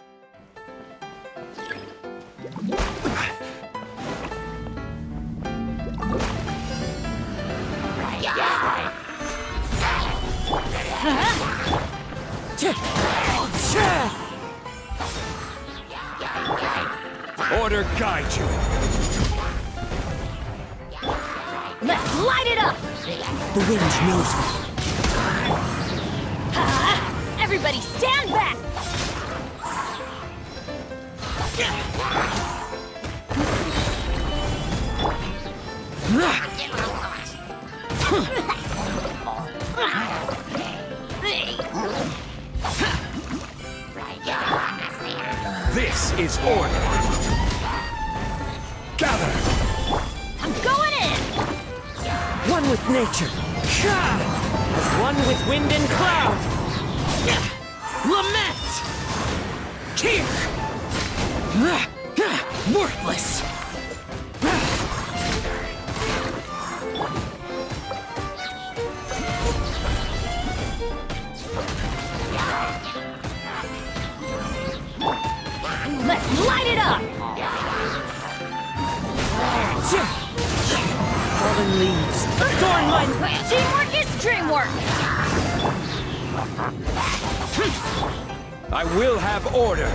Order guide you. Let's light it up! The wind knows me. Everybody stand back! This is order. Gather. I'm going in! One with nature. As one with wind and cloud. Lament! Here! Worthless! Let's light it up! Fallen leaves. Adorn my... Teamwork is dreamwork! I will have order.